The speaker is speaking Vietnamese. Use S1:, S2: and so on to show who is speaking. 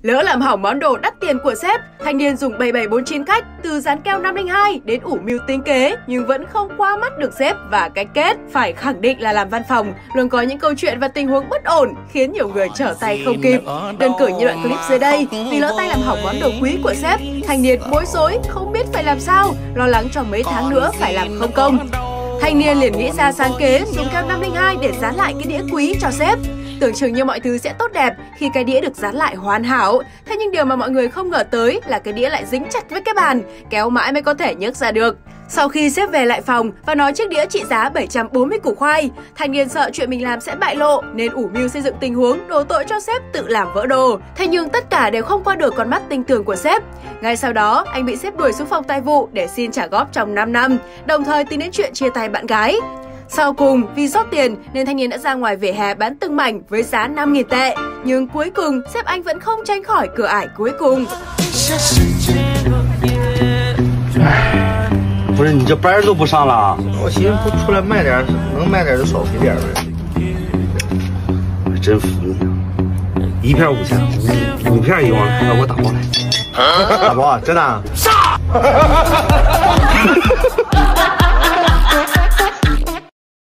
S1: Lỡ làm hỏng món đồ đắt tiền của sếp, thanh niên dùng 7749 cách từ dán keo 502 đến ủ mưu tính kế nhưng vẫn không qua mắt được sếp và cái kết. Phải khẳng định là làm văn phòng luôn có những câu chuyện và tình huống bất ổn khiến nhiều người trở tay không kịp. Đơn cử như đoạn clip dưới đây, vì lỡ tay làm hỏng món đồ quý của sếp, thanh niên bối rối không biết phải làm sao, lo lắng cho mấy tháng nữa phải làm không công. Thanh niên liền nghĩ ra sáng kế dùng keo 502 để dán lại cái đĩa quý cho sếp. Tưởng chừng như mọi thứ sẽ tốt đẹp khi cái đĩa được dán lại hoàn hảo. Thế nhưng điều mà mọi người không ngờ tới là cái đĩa lại dính chặt với cái bàn, kéo mãi mới có thể nhấc ra được. Sau khi sếp về lại phòng và nói chiếc đĩa trị giá 740 củ khoai, thanh niên sợ chuyện mình làm sẽ bại lộ nên ủ mưu xây dựng tình huống đổ tội cho sếp tự làm vỡ đồ. Thế nhưng tất cả đều không qua được con mắt tinh tường của sếp. Ngay sau đó, anh bị sếp đuổi xuống phòng tài vụ để xin trả góp trong 5 năm, đồng thời tính đến chuyện chia tay bạn gái. Sau cùng, vì rót tiền nên thanh niên đã ra ngoài vỉa hè bán từng mảnh với giá 5.000 tệ. Nhưng cuối cùng, sếp anh vẫn không tránh khỏi cửa ải cuối cùng.
S2: 不是你这班都不上了？
S3: 我寻思不出来卖点，能卖点就少赔点呗。
S2: 真服你，1片5000，5片1万，快给我打包来。
S3: 打包真的？
S2: 上。